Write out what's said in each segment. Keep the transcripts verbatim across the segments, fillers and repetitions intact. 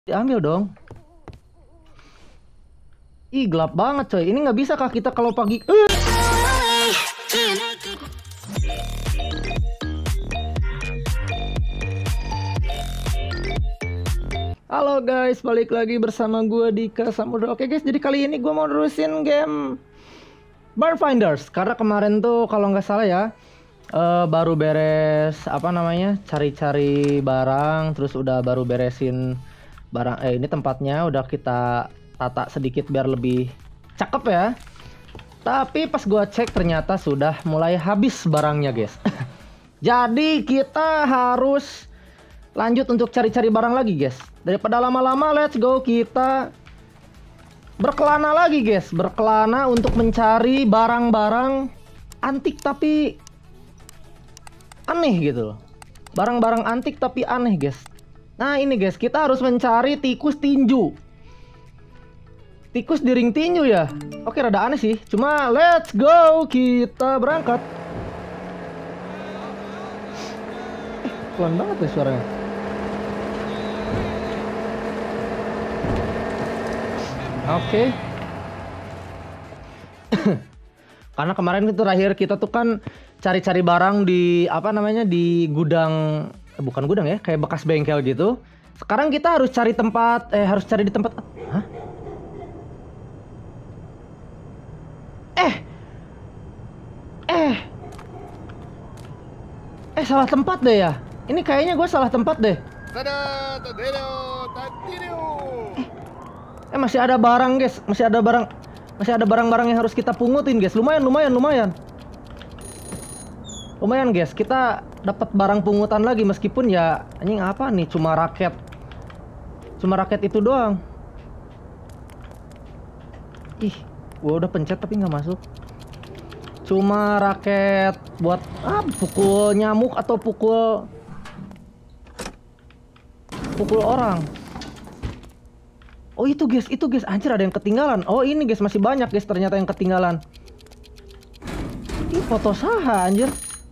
Diambil dong. Ih, gelap banget coy. Ini nggak bisa kah kita kalau pagi? Uh. Halo guys, balik lagi bersama gue Dika Samudra. Oke guys, jadi kali ini gue mau nerusin game Barn Finders. Karena kemarin tuh kalau nggak salah ya, uh, baru beres apa namanya, cari-cari barang, terus udah baru beresin barang. Eh ini tempatnya udah kita tata sedikit biar lebih cakep ya. Tapi pas gue cek ternyata sudah mulai habis barangnya guys. Jadi kita harus lanjut untuk cari-cari barang lagi guys. Daripada lama-lama, let's go kita berkelana lagi guys. Berkelana untuk mencari barang-barang antik tapi aneh gitu loh. Barang-barang antik tapi aneh guys. Nah ini guys, kita harus mencari tikus tinju. Tikus di ring tinju ya. Oke, rada aneh sih. Cuma let's go, kita berangkat. Eh, pelan banget deh suaranya. Oke. Karena kemarin itu terakhir kita tuh kan cari-cari barang di apa namanya, di gudang, eh, bukan gudang ya, kayak bekas bengkel gitu. Sekarang kita harus cari tempat, eh harus cari di tempat. Hah? Eh, eh, eh salah tempat deh ya. Ini kayaknya gue salah tempat deh. Eh masih ada barang guys, masih ada barang, masih ada barang-barang yang harus kita pungutin guys. Lumayan, lumayan, lumayan. Lumayan guys, kita dapat barang pungutan lagi meskipun ya anjing apa nih, cuma raket. Cuma raket itu doang. Ih, gua udah pencet tapi nggak masuk. Cuma raket buat ah, pukul nyamuk atau pukul pukul orang. Oh itu guys, itu guys, anjir ada yang ketinggalan. Oh ini guys, masih banyak guys ternyata yang ketinggalan. Ini foto saha anjir.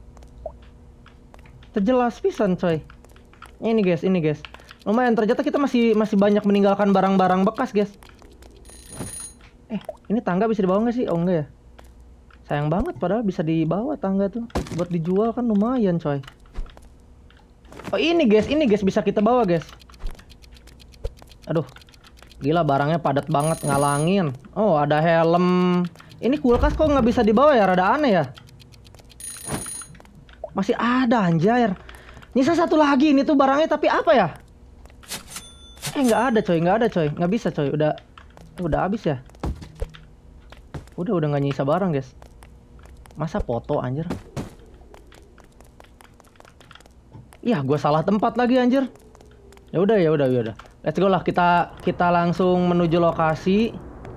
Terjelas pisan coy. Ini guys, ini guys. Lumayan, ternyata kita masih masih banyak meninggalkan barang-barang bekas guys. Eh, ini tangga bisa dibawa nggak sih? Oh enggak ya. Sayang banget, padahal bisa dibawa tangga tuh. Buat dijual kan lumayan coy. Oh ini guys, ini guys bisa kita bawa guys. Aduh. Gila, barangnya padat banget, ngalangin. Oh, ada helm. Ini kulkas kok nggak bisa dibawa ya? Rada aneh ya. Masih ada anjir. Nyisa satu lagi ini tuh barangnya, tapi apa ya? Eh, nggak ada coy, nggak ada coy. Nggak bisa coy, udah udah habis ya. Udah, udah nggak nyisa barang guys. Masa foto anjir. Iya, gue salah tempat lagi anjir. Ya udah, ya udah, ya udah. Let's go lah, kita kita langsung menuju lokasi.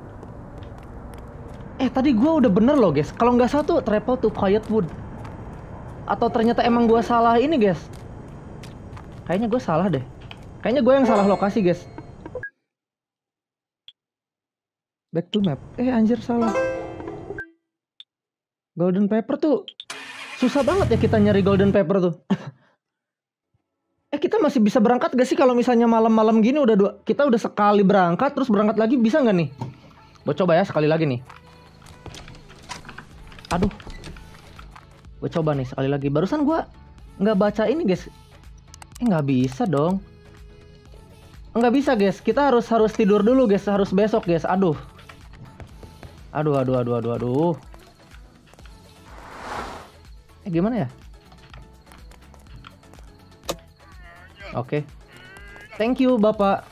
Eh tadi gue udah bener loh guys. Kalau nggak salah tuh travel to Quietwood. Atau ternyata emang gue salah ini guys. Kayaknya gue salah deh. Kayaknya gue yang salah lokasi guys. Back to map. Eh anjir salah. Golden Pepper tuh susah banget ya kita nyari Golden Pepper tuh. Eh kita masih bisa berangkat gak sih kalau misalnya malam-malam gini udah dua, kita udah sekali berangkat terus berangkat lagi, bisa nggak nih? Gue coba ya sekali lagi nih. Aduh, gue coba nih sekali lagi. Barusan gue nggak baca ini guys. Eh nggak bisa dong. Nggak bisa guys. Kita harus harus tidur dulu guys. Harus besok guys. Aduh. Aduh, aduh, aduh, aduh, aduh. Eh gimana ya? Oke, okay. Thank you Bapak.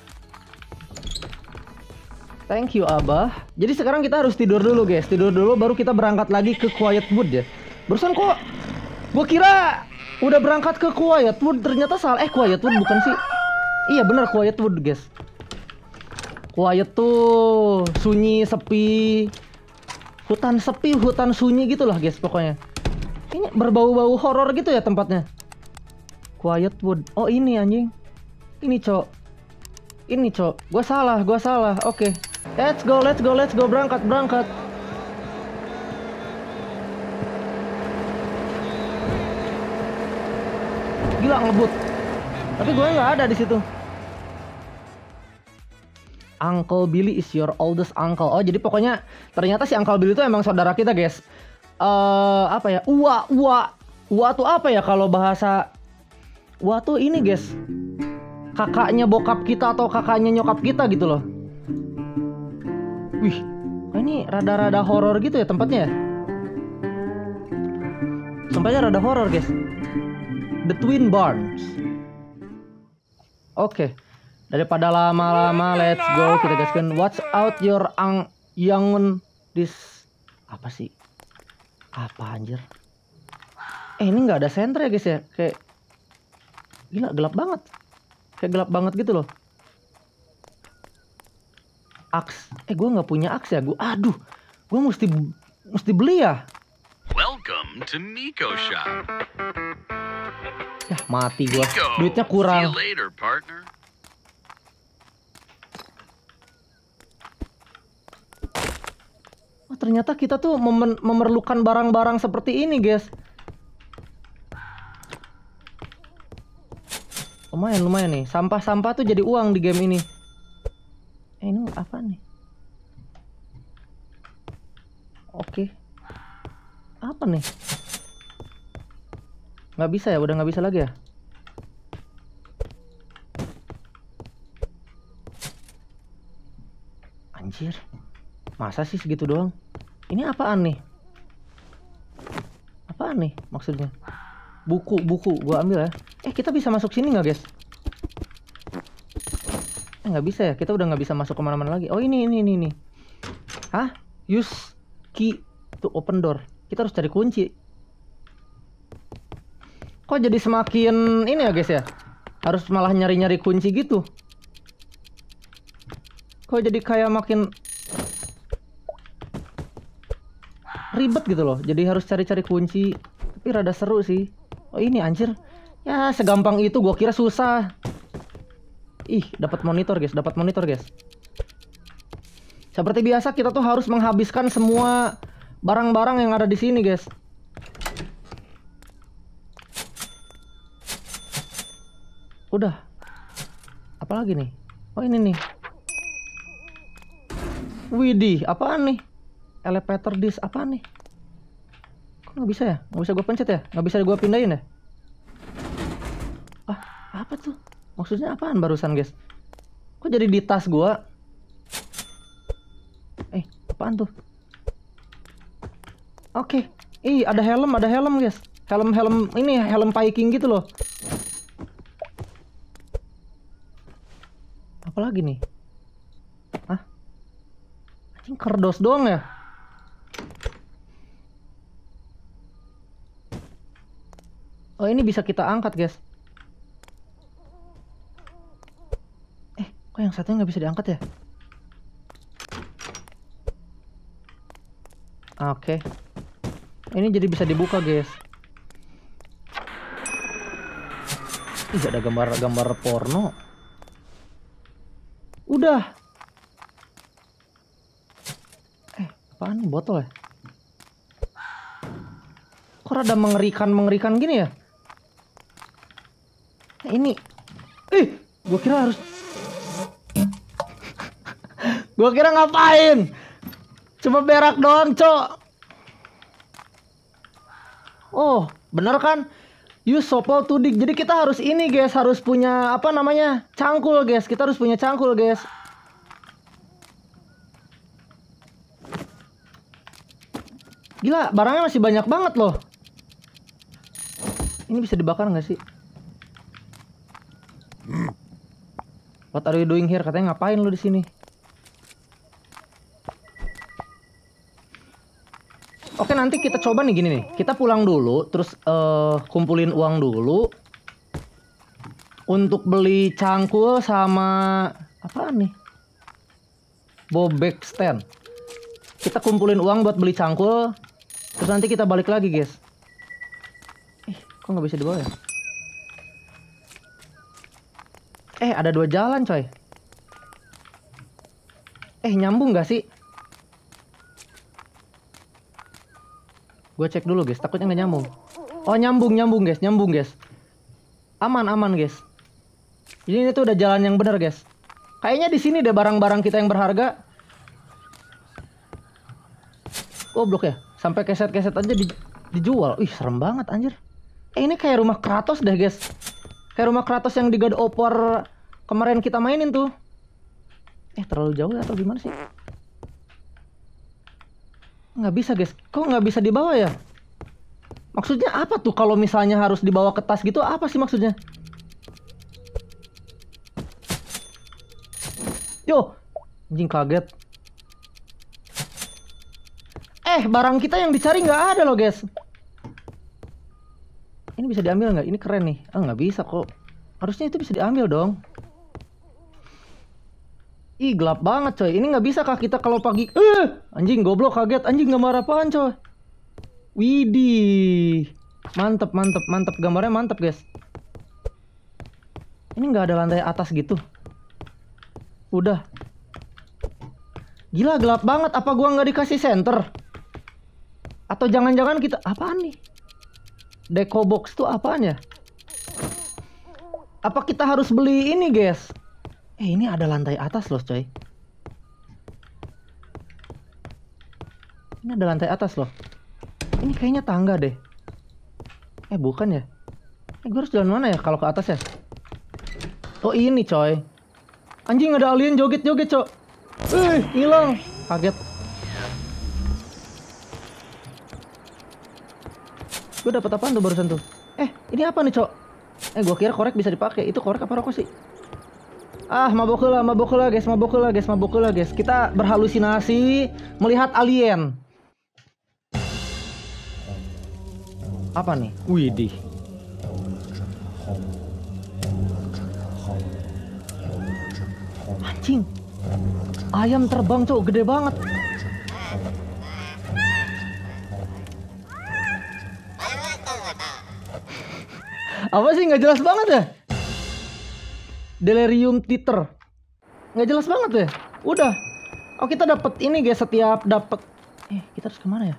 Thank you Abah. Jadi sekarang kita harus tidur dulu guys. Tidur dulu baru kita berangkat lagi ke Quietwood ya. Barusan kok gua kira udah berangkat ke Quietwood, ternyata salah. Eh Quietwood bukan sih. Iya bener, Quietwood guys. Quiet tuh sunyi, sepi. Hutan sepi, hutan sunyi gitulah guys pokoknya. Kayaknya berbau-bau horor gitu ya tempatnya. Quietwood. Oh ini anjing. Ini cok. Ini cok. Gua salah, gua salah. Oke. Okay. Let's go, let's go, let's go. Berangkat, berangkat. Gila ngebut. Tapi gue nggak ada di situ. Uncle Billy is your oldest uncle. Oh, jadi pokoknya ternyata si Uncle Billy itu emang saudara kita, guys. Eh, uh, apa ya? Ua, ua. Ua tuh apa ya kalau bahasa Ua tuh ini, guys. Kakaknya bokap kita atau kakaknya nyokap kita gitu loh. Wih, ini rada-rada horor gitu ya tempatnya ya. Tempatnya rada horor, guys. The Twin Barns. Oke. Okay. Daripada lama-lama, let's go kita gaskan. Watch out your ang young this apa sih? Apa anjir? Eh, ini nggak ada senter ya, guys ya? Kayak gila, gelap banget. Kayak gelap banget gitu loh. Aks. Eh, gue nggak punya aks ya. Gue, aduh, gue mesti mesti beli ya. Welcome to Miko Shop. Ya mati gue. Duitnya kurang. See you later, partner. Oh, ternyata kita tuh mem memerlukan barang-barang seperti ini, guys. Lumayan, lumayan nih. Sampah-sampah tuh jadi uang di game ini. Eh, ini apa nih? Oke. Apa nih? Nggak bisa ya? Udah nggak bisa lagi ya? Anjir. Masa sih segitu doang? Ini apaan nih? Apaan nih maksudnya? Buku, buku. Gua ambil ya. Eh, kita bisa masuk sini nggak, guys? Eh, nggak bisa ya? Kita udah nggak bisa masuk kemana-mana lagi. Oh, ini, ini, ini, ini. Hah? Use key to open door. Kita harus cari kunci. Kok jadi semakin ini ya, guys ya? Harus malah nyari-nyari kunci gitu. Kok jadi kayak makin ribet gitu loh. Jadi harus cari-cari kunci. Tapi rada seru sih. Oh, ini anjir. Ya, segampang itu. Gua kira susah. Ih, dapat monitor, guys. Dapat monitor, guys. Seperti biasa kita tuh harus menghabiskan semua barang-barang yang ada di sini, guys. Udah. Apalagi nih? Oh, ini nih. Widih, apaan nih? Elevator disk apaan nih? Kok nggak bisa ya? Nggak bisa gue pencet ya? Nggak bisa gue pindahin ya? Ah, apa tuh? Maksudnya apaan barusan, guys? Kok jadi di tas gue? Eh, apaan tuh? Oke. Ih, ada helm, ada helm, guys. Helm-helm ini, helm Viking gitu loh. Apalagi nih? Hah? Anjing, kerdos doang ya? Oh, ini bisa kita angkat, guys. Eh, kok yang satunya nggak bisa diangkat ya? Oke. Ini jadi bisa dibuka, guys. Ih, ada gambar-gambar porno. Udah. Eh, apaan nih, botol ya? Kok rada mengerikan-mengerikan gini ya? Nah, ini. Ih, gua kira harus Gua kira ngapain? Cuma berak doang, cok. Oh, bener kan? Use sopel to dig. Jadi kita harus ini, guys. Harus punya, apa namanya? Cangkul, guys. Kita harus punya cangkul, guys. Gila, barangnya masih banyak banget loh. Ini bisa dibakar nggak sih? What are you doing here? Katanya ngapain lu di sini? Oke, nanti kita coba nih gini nih. Kita pulang dulu, terus uh, kumpulin uang dulu untuk beli cangkul sama apaan nih? Bobek stand. Kita kumpulin uang buat beli cangkul, terus nanti kita balik lagi, guys. Eh, kok nggak bisa dibawa ya? Eh, ada dua jalan, coy. Eh, nyambung nggak sih? Gue cek dulu, guys. Takutnya nggak nyambung. Oh, nyambung, nyambung, guys. Nyambung, guys. Aman, aman, guys. Jadi ini tuh udah jalan yang benar, guys. Kayaknya di sini deh barang-barang kita yang berharga. Goblok ya, sampai keset-keset aja di, dijual. Ih, serem banget anjir. Eh, ini kayak rumah Kratos deh, guys. Kayak rumah Kratos yang di God of War kemarin kita mainin tuh. Eh, terlalu jauh atau gimana sih? Nggak bisa, guys. Kok nggak bisa dibawa ya? Maksudnya apa tuh kalau misalnya harus dibawa ke tas gitu? Apa sih maksudnya? Yo, anjing kaget. Eh, barang kita yang dicari nggak ada loh, guys. Ini bisa diambil nggak? Ini keren nih. Ah, nggak bisa kok. Harusnya itu bisa diambil dong. Ih, gelap banget coy. Ini nggak bisa kah kita kalau pagi? Eh, anjing goblok kaget. Anjing gambar apaan coy? Widih. Mantep, mantep, mantep. Gambarnya mantep, guys. Ini nggak ada lantai atas gitu. Udah. Gila, gelap banget. Apa gua nggak dikasih senter? Atau jangan-jangan kita... Apaan nih? Deco box tuh apaan ya? Apa kita harus beli ini, guys? Eh, ini ada lantai atas loh, coy. Ini ada lantai atas loh. Ini kayaknya tangga deh. Eh, bukan ya? Eh, gue harus jalan mana ya kalau ke atas ya? Oh, ini, coy. Anjing, ada alien joget-joget, coy. Eh, hilang. Kaget. Gue dapet apaan tuh barusan tuh? Eh, ini apa nih, cok? Eh, gue kira korek bisa dipakai. Itu korek apa rokok sih? Ah, mabok lah, mabok lah, guys, mabok lah, guys, mabok lah, guys. Kita berhalusinasi melihat alien. Apa nih? Widih. Anjing. Ayam terbang, cok, gede banget. Apa sih, nggak jelas banget ya? Delirium Theater. Nggak jelas banget ya. Udah. Oh, kita dapat ini, guys. Setiap dapat. Eh, kita harus kemana ya?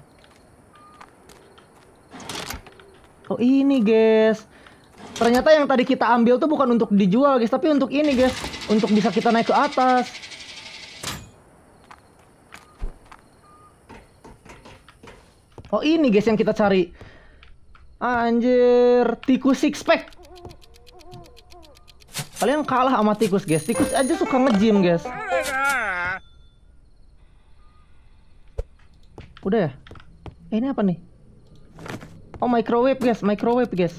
Oh, ini, guys. Ternyata yang tadi kita ambil tuh bukan untuk dijual, guys, tapi untuk ini, guys. Untuk bisa kita naik ke atas. Oh, ini, guys, yang kita cari. Anjir, tikus six pack. Kalian kalah sama tikus, guys. Tikus aja suka nge-gym, guys. Udah ya? Eh, ini apa nih? Oh, microwave, guys. Microwave, guys.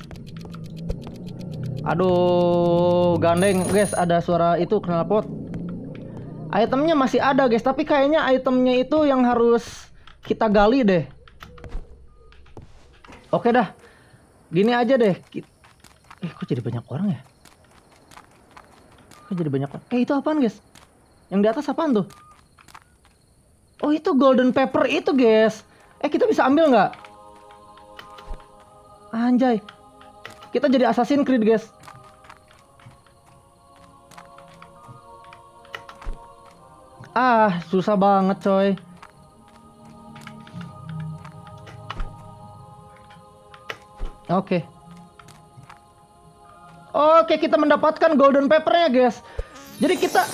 Aduh, gandeng, guys. Ada suara itu knalpot. Itemnya masih ada, guys. Tapi kayaknya itemnya itu yang harus kita gali deh. Oke dah. Gini aja deh. Eh, kok jadi banyak orang ya? Kok jadi banyak orang? Eh, itu apaan, guys? Yang di atas apaan tuh? Oh, itu golden pepper itu, guys. Eh, kita bisa ambil nggak? Anjay. Kita jadi Assassin's Creed, guys. Ah, susah banget, coy. Oke. Oke, kita mendapatkan golden peppernya, guys. Jadi kita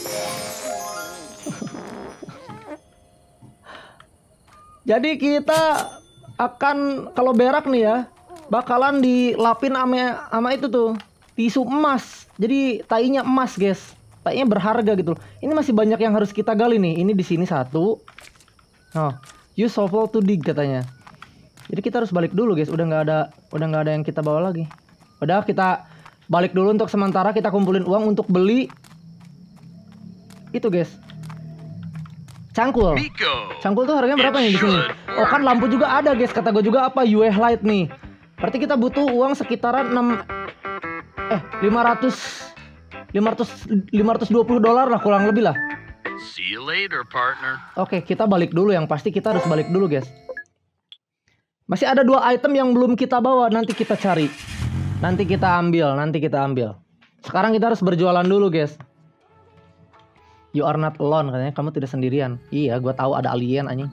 Jadi kita akan kalau berak nih ya, bakalan dilapin sama sama itu tuh, tisu emas. Jadi tainya emas, guys. Tainya berharga gitu loh. Ini masih banyak yang harus kita gali nih. Ini di sini satu. Oh, use shovel to dig katanya. Jadi kita harus balik dulu, guys. Udah nggak ada, udah nggak ada yang kita bawa lagi. Udah, kita balik dulu untuk sementara. Kita kumpulin uang untuk beli itu, guys. Cangkul. Cangkul tuh harganya berapa nih di sini? Oh, kan lampu juga ada, guys. Kata gue juga apa? U V light nih. Berarti kita butuh uang sekitaran enam eh lima ratus lima ratus lima ratus dua puluh dolar lah kurang lebih lah. See you later, partner. Oke, kita balik dulu. Yang pasti kita harus balik dulu, guys. Masih ada dua item yang belum kita bawa, nanti kita cari. Nanti kita ambil, nanti kita ambil. Sekarang kita harus berjualan dulu, guys. You are not alone, katanya kamu tidak sendirian. Iya, gue tahu ada alien anjing.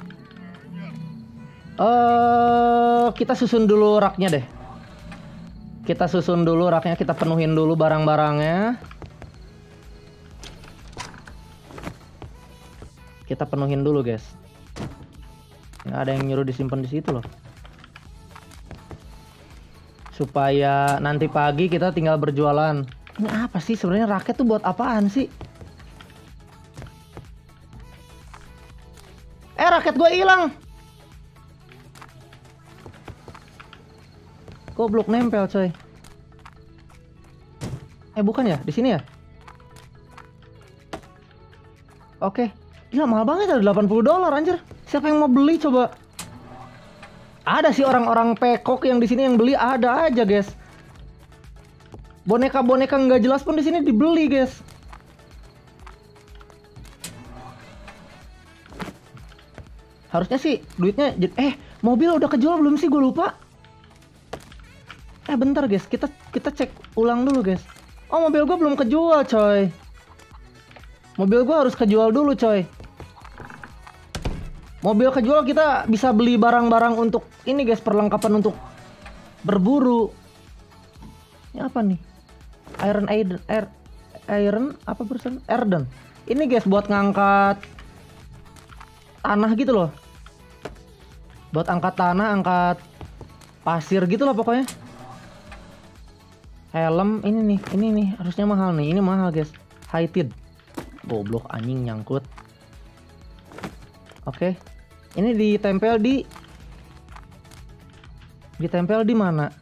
Eh, uh, kita susun dulu raknya deh. Kita susun dulu raknya, kita penuhin dulu barang-barangnya. Kita penuhin dulu, guys. Nggak ada yang nyuruh disimpan di situ loh. Supaya nanti pagi kita tinggal berjualan. Ini apa sih sebenarnya, raket tuh buat apaan sih? Eh, raket gue hilang. Goblok, nempel coy. Eh bukan ya, di sini ya? Oke. Gila mahal banget, ada delapan puluh dolar anjir. Siapa yang mau beli coba? Ada sih orang-orang pekok yang di sini yang beli, ada aja guys. Boneka-boneka nggak jelas pun di sini dibeli guys. Harusnya sih duitnya eh mobil udah kejual belum sih, gue lupa. Eh bentar guys, kita kita cek ulang dulu guys. Oh mobil gue belum kejual coy. Mobil gue harus kejual dulu coy. Mobil kejual kita bisa beli barang-barang untuk ini guys, perlengkapan untuk berburu. Ini apa nih? Iron Aiden, air, Iron apa barusan? Erden. Ini guys buat ngangkat tanah gitu loh. Buat angkat tanah, angkat pasir gitu loh pokoknya. Helm ini nih, ini nih harusnya mahal nih. Ini mahal guys. High tide. Goblok anjing nyangkut. Oke. Ini ditempel di ditempel di mana?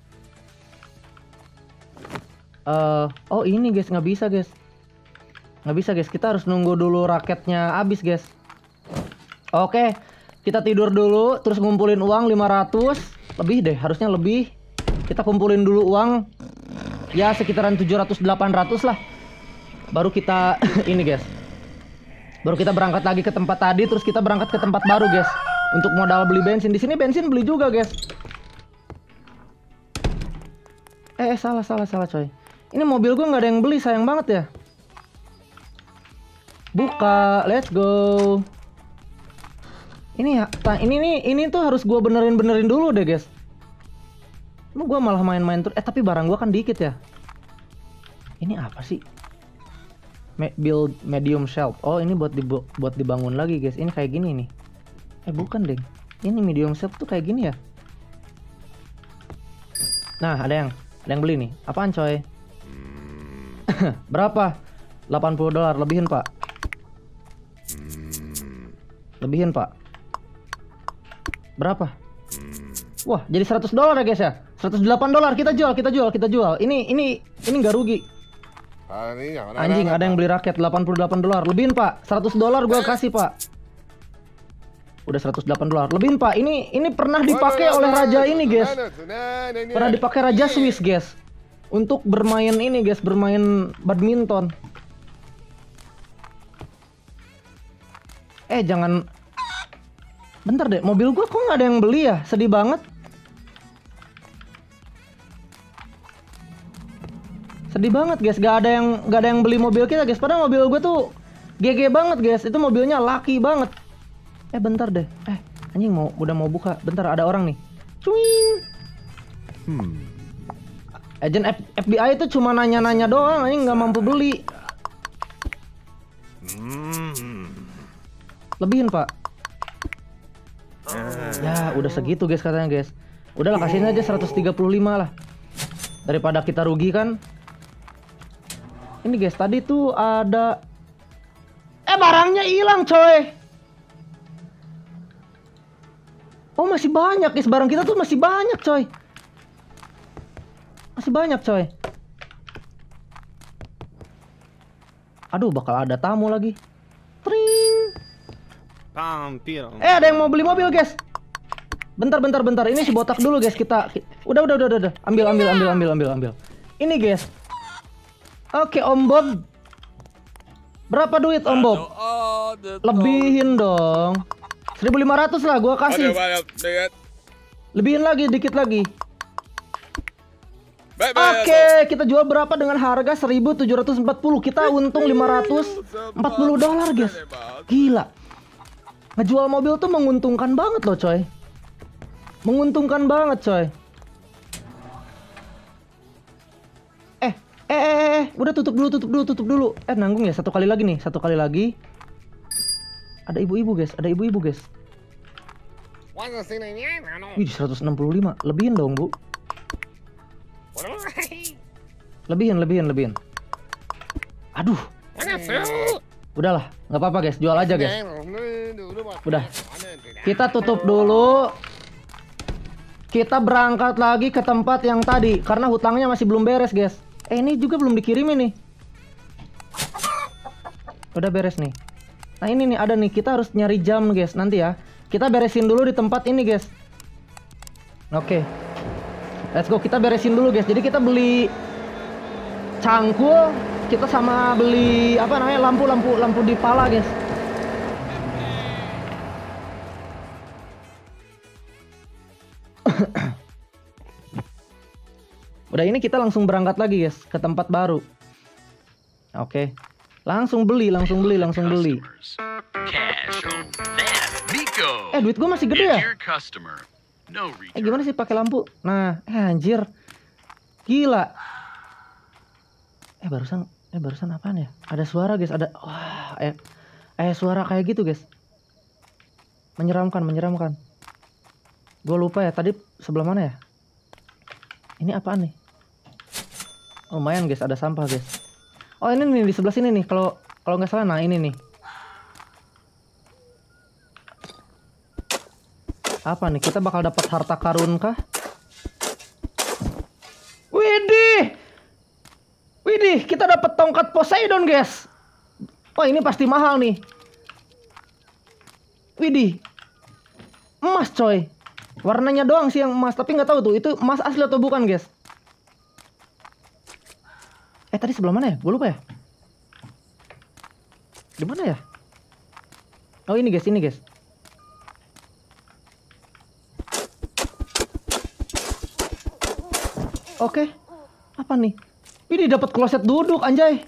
Uh, oh ini guys, nggak bisa guys. Nggak bisa guys, kita harus nunggu dulu raketnya habis guys. Oke, kita tidur dulu, terus ngumpulin uang lima ratus. Lebih deh, harusnya lebih. Kita kumpulin dulu uang. Ya sekitaran tujuh ratus delapan ratus lah. Baru kita ini guys. Baru kita berangkat lagi ke tempat tadi, terus kita berangkat ke tempat baru guys. Untuk modal beli bensin. Di sini bensin beli juga guys. Eh, eh salah salah salah coy. Ini mobil gue nggak ada yang beli, sayang banget ya. Buka, let's go. Ini ya, ini nih, ini tuh harus gue benerin-benerin dulu deh guys. Mau gue malah main-main terus. Eh tapi barang gue kan dikit ya. Ini apa sih? Me build medium shelf. Oh ini buat dibu buat dibangun lagi guys. Ini kayak gini nih. Eh bukan deh. Ini medium shelf tuh kayak gini ya. Nah ada yang ada yang beli nih. Apaan coy? Berapa? delapan puluh dolar. Lebihin pak. Lebihin pak. Berapa? Wah jadi seratus dolar ya guys ya. seratus delapan dolar kita jual, kita jual, kita jual. Ini ini ini nggak rugi. Anjing ada yang beli raket delapan puluh delapan dolar. Lebihin pak. seratus dolar gua kasih pak. Udah seratus delapan dolar. Lebihin pak. Ini ini pernah dipakai oleh raja ini guys. Pernah dipakai raja Swiss guys. Untuk bermain ini guys, bermain badminton. Eh jangan. Bentar deh, mobil gua kok nggak ada yang beli ya? Sedih banget. Sedih banget guys, gak ada yang gak ada yang beli mobil kita guys. Padahal mobil gue tuh G G banget guys. Itu mobilnya laki banget. Eh bentar deh. Eh anjing mau udah mau buka. Bentar ada orang nih. Cuing. Hmm. Agent F FBI itu cuma nanya-nanya doang. Anjing nggak mampu beli. Lebihin pak. Ya udah segitu guys katanya guys. Udahlah kasihin aja seratus tiga puluh lima lah. Daripada kita rugi kan. Ini guys, tadi tuh ada eh barangnya hilang coy. Oh masih banyak guys, barang kita tuh masih banyak coy. Masih banyak coy. Aduh bakal ada tamu lagi. Tring. Eh ada yang mau beli mobil guys. Bentar bentar bentar, ini si botak dulu guys kita. Udah udah udah udah. Ambil ambil ambil ambil ambil ambil. Ini guys. Oke Om Bob. Berapa duit Om Bob? Lebihin dong. seribu lima ratus lah gua kasih. Lebihin lagi dikit lagi. Oke, kita jual berapa dengan harga seribu tujuh ratus empat puluh. Kita untung lima ratus empat puluh dolar guys. Gila. Ngejual mobil tuh menguntungkan banget loh coy. Menguntungkan banget coy. Eh, eh, eh, udah tutup dulu, tutup dulu, tutup dulu. Eh, nanggung ya, satu kali lagi nih, satu kali lagi. Ada ibu-ibu guys, ada ibu-ibu guys. Wih, seratus enam puluh lima. Lebihin dong, Bu. Lebihin, lebihin, lebihin. Aduh. Udahlah, nggak apa-apa guys, jual aja guys. Udah. Kita tutup dulu. Kita berangkat lagi ke tempat yang tadi karena hutangnya masih belum beres guys. Eh, ini juga belum dikirimin nih. Udah beres nih. Nah, ini nih ada nih, kita harus nyari jam guys nanti ya. Kita beresin dulu di tempat ini guys. Oke. Let's go, kita beresin dulu guys. Jadi kita beli cangkul, kita sama beli apa namanya lampu-lampu lampu di pala guys. Udah, ini kita langsung berangkat lagi guys ke tempat baru. Oke. Langsung beli, langsung beli, langsung beli. Eh, duit gue masih gede ya? Eh, gimana sih pakai lampu? Nah, eh anjir. Gila. Eh, barusan eh barusan apaan ya? Ada suara guys, ada wah, eh eh suara kayak gitu guys. Menyeramkan, menyeramkan. Gue lupa ya, tadi sebelah mana ya? Ini apaan nih? Oh, lumayan guys, ada sampah guys. Oh, ini nih di sebelah sini nih. Kalau kalau nggak salah, nah ini nih. Apa nih? Kita bakal dapat harta karun kah? Widih, widih, kita dapat tongkat Poseidon guys. Oh, ini pasti mahal nih. Widih, emas coy. Warnanya doang sih yang emas, tapi nggak tahu tuh itu emas asli atau bukan guys. Eh, tadi sebelah mana ya? Gue lupa ya. Di mana ya? Oh, ini guys, ini guys. Oke. Apa nih? Ini dapat kloset duduk anjay.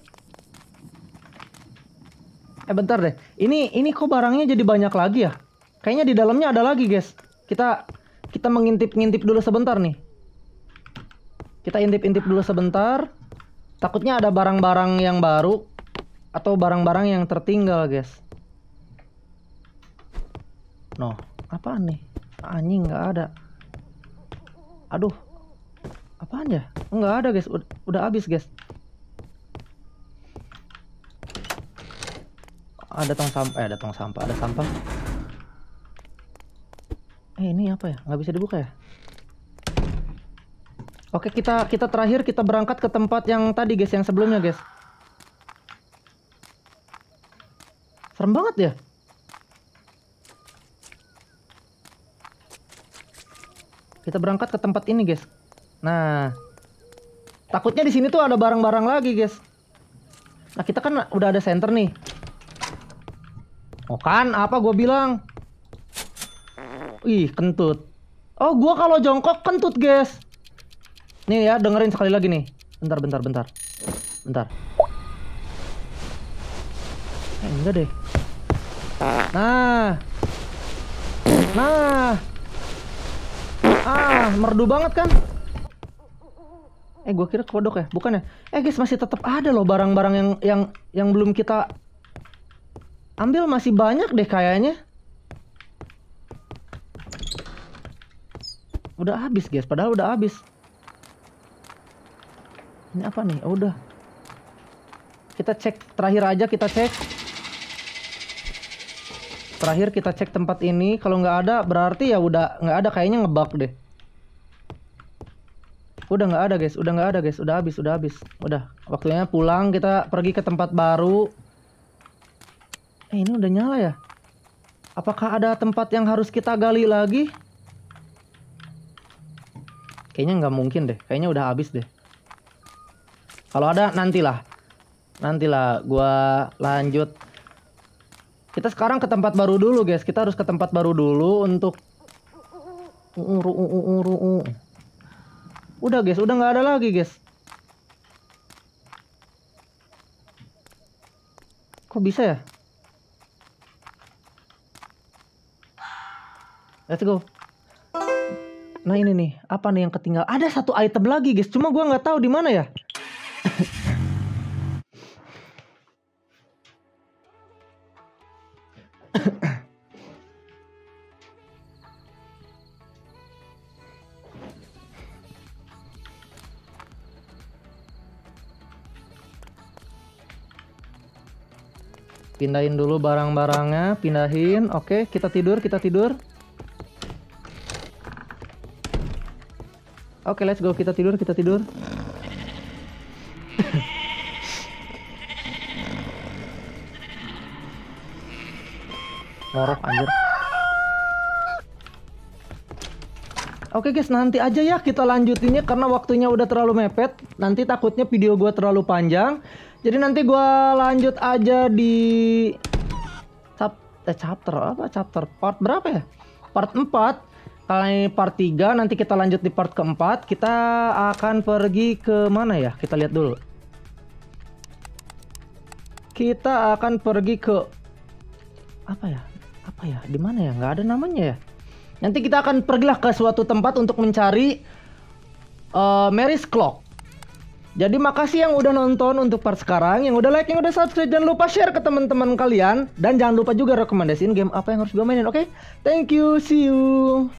Eh, bentar deh. Ini ini kok barangnya jadi banyak lagi ya? Kayaknya di dalamnya ada lagi, guys. Kita kita mengintip-ngintip dulu sebentar nih. Kita intip-intip dulu sebentar. Takutnya ada barang-barang yang baru atau barang-barang yang tertinggal, guys. Noh, apaan nih? Anjing, nggak ada. Aduh, apaan ya? Nggak ada, guys. Udah, udah habis, guys. Ada tong sampah, eh, ada tong sampah, ada sampah. Eh, ini apa ya? Nggak bisa dibuka ya? Oke, kita kita terakhir kita berangkat ke tempat yang tadi guys, yang sebelumnya guys. Serem banget ya. Kita berangkat ke tempat ini guys. Nah, takutnya di sini tuh ada barang-barang lagi guys. Nah, kita kan udah ada center nih. Oh kan, apa gue bilang? Ih, kentut. Oh, gua kalau jongkok kentut guys. Nih ya, dengerin sekali lagi nih. Bentar, bentar, bentar. Bentar. Eh, enggak deh. Nah. Nah. Ah, merdu banget kan? Eh, gua kira kodok ya, bukan ya? Eh guys, masih tetap ada loh barang-barang yang yang yang belum kita ambil, masih banyak deh kayaknya. Udah habis guys, padahal udah habis. Ini apa nih? Oh, udah. Kita cek terakhir aja, kita cek. Terakhir kita cek tempat ini. Kalau nggak ada, berarti ya udah nggak ada. Kayaknya ngebug deh. Udah nggak ada guys, udah nggak ada guys, udah habis, udah habis. Udah, waktunya pulang. Kita pergi ke tempat baru. Eh, ini udah nyala ya? Apakah ada tempat yang harus kita gali lagi? Kayaknya nggak mungkin deh. Kayaknya udah habis deh. Kalau ada nantilah, nantilah gua lanjut. Kita sekarang ke tempat baru dulu guys. Kita harus ke tempat baru dulu untuk. Udah guys, udah nggak ada lagi guys. Kok bisa ya? Let's go. Nah, ini nih, apa nih yang ketinggalan? Ada satu item lagi guys. Cuma gua nggak tahu di mana ya. Pindahin dulu barang-barangnya, pindahin. Oke, kita tidur, kita tidur. Oke, let's go, kita tidur, kita tidur. Ngorok anjir. Oke guys, nanti aja ya kita lanjutinnya karena waktunya udah terlalu mepet. Nanti takutnya video gua terlalu panjang. Jadi nanti gua lanjut aja di chap eh, chapter apa? Chapter part berapa ya? Part empat. Kali part tiga nanti kita lanjut di part keempat. Kita akan pergi ke mana ya? Kita lihat dulu. Kita akan pergi ke apa ya? Apa ya? Di mana ya? Nggak ada namanya ya. Nanti kita akan pergilah ke suatu tempat untuk mencari uh, Mary's Clock. Jadi makasih yang udah nonton untuk part sekarang, yang udah like, yang udah subscribe, jangan lupa share ke teman-teman kalian dan jangan lupa juga rekomendasiin game apa yang harus gue mainin. Oke, okay? Thank you, see you.